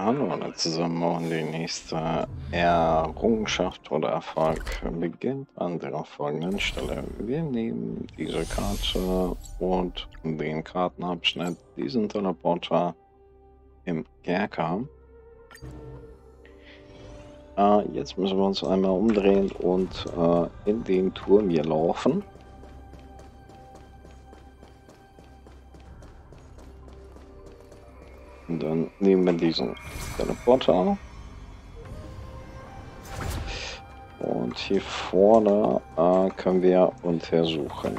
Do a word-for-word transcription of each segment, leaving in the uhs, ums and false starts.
Hallo alle zusammen und die nächste Errungenschaft oder Erfolg beginnt an der folgenden Stelle. Wir nehmen diese Karte und den Kartenabschnitt, diesen Teleporter im Kerker. Äh, jetzt müssen wir uns einmal umdrehen und äh, in den Turm hier laufen. Und dann nehmen wir diesen Teleporter. Und hier vorne äh, können wir untersuchen.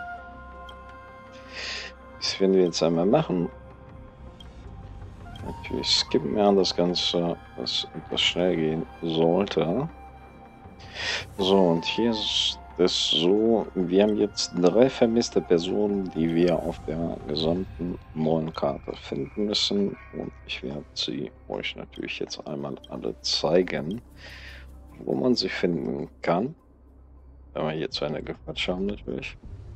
Das werden wir jetzt einmal machen. Natürlich skippen wir das Ganze, was etwas schnell gehen sollte. So, und hier ist es so, wir haben jetzt drei vermisste Personen, die wir auf der gesamten neuen Karte finden müssen. Und ich werde sie euch natürlich jetzt einmal alle zeigen, wo man sie finden kann. Wenn wir hier zu einer gequatscht haben natürlich.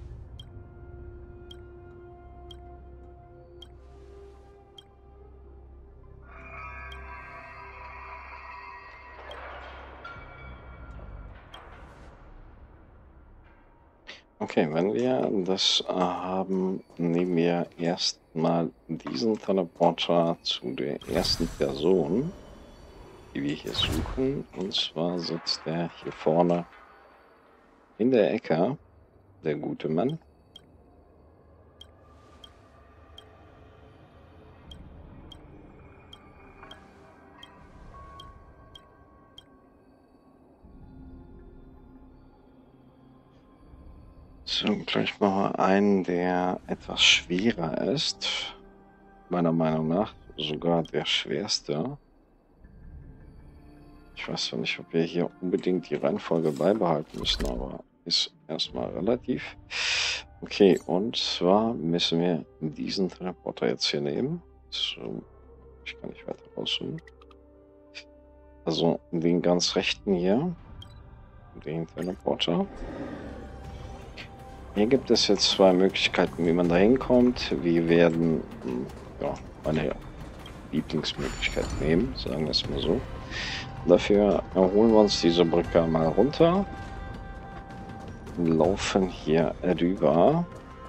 Okay, wenn wir das äh, haben, nehmen wir erstmal diesen Teleporter zu der ersten Person, die wir hier suchen. Und zwar sitzt der hier vorne in der Ecke, der gute Mann. So, gleich mal einen, der etwas schwerer ist. Meiner Meinung nach sogar der schwerste. Ich weiß zwar nicht, ob wir hier unbedingt die Reihenfolge beibehalten müssen, aber ist erstmal relativ. Okay, und zwar müssen wir diesen Teleporter jetzt hier nehmen. So, ich kann nicht weiter rauszoomen. Also den ganz rechten hier, den Teleporter. Hier gibt es jetzt zwei Möglichkeiten, wie man da hinkommt. Wir werden ja, meine Lieblingsmöglichkeit nehmen, sagen wir es mal so. Dafür holen wir uns diese Brücke mal runter. Laufen hier rüber.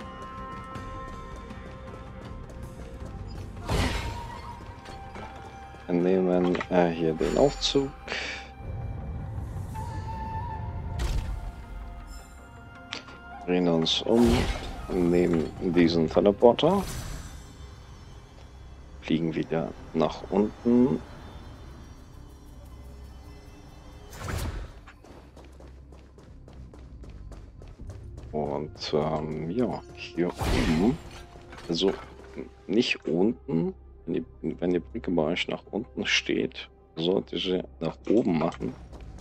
Nehmen äh, hier den Aufzug. Drehen uns um, nehmen diesen Teleporter. Fliegen wieder nach unten. Und ähm, ja, hier oben, also nicht unten, wenn die, wenn die Brücke bei euch nach unten steht, sollte sie nach oben machen.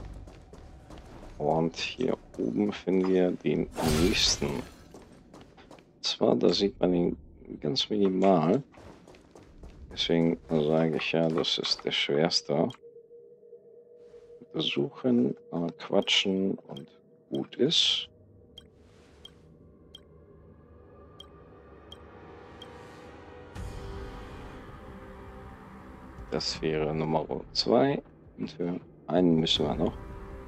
Und hier oben finden wir den nächsten. Zwar, da sieht man ihn ganz minimal. Deswegen sage ich ja, das ist der schwerste. Suchen, äh, quatschen und gut ist. Das wäre Nummer zwei. Und für einen müssen wir noch.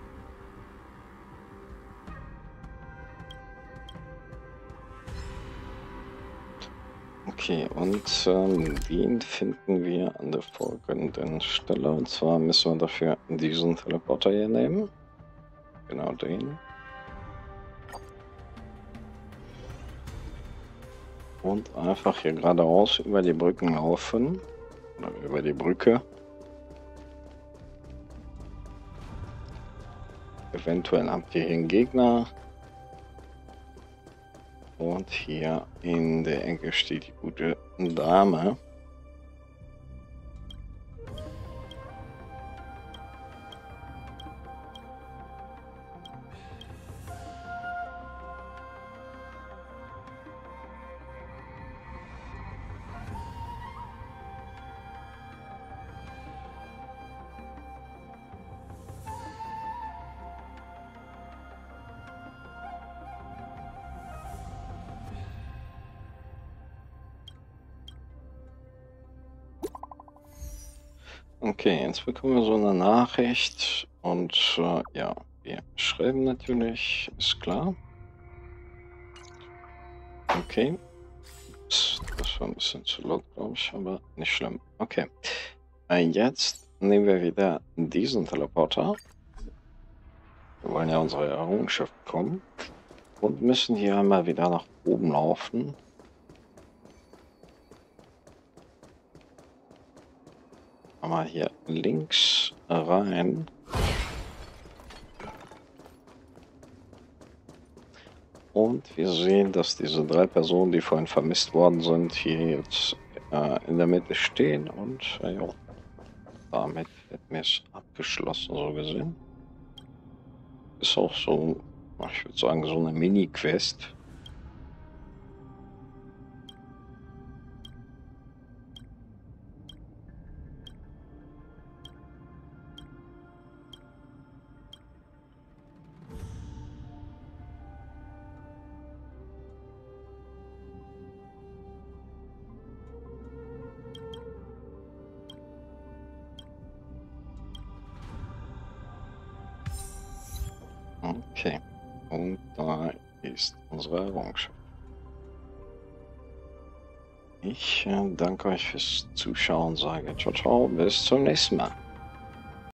Okay, und ähm, den finden wir an der folgenden Stelle. Und zwar müssen wir dafür diesen Teleporter hier nehmen. Genau den. Und einfach hier geradeaus über die Brücken laufen. Oder über die Brücke. Eventuell habt ihr hier einen Gegner. Und hier in der Ecke steht die gute Dame. Okay, jetzt bekommen wir so eine Nachricht und äh, ja, wir schreiben natürlich, ist klar. Okay. Ups, das war ein bisschen zu laut, glaube ich, aber nicht schlimm. Okay. Äh, jetzt nehmen wir wieder diesen Teleporter. Wir wollen ja unsere Errungenschaft bekommen und müssen hier einmal wieder nach oben laufen. Einmal hier links rein. Und wir sehen, dass diese drei Personen, die vorhin vermisst worden sind, hier jetzt äh, in der Mitte stehen. Und äh, ja, damit hätten wir es abgeschlossen, so gesehen. Ist auch so, ich würde sagen, so eine Mini-Quest. Okay. Und da ist unsere Errungenschaft. Ich äh, danke euch fürs Zuschauen, sage ciao, ciao, bis zum nächsten Mal.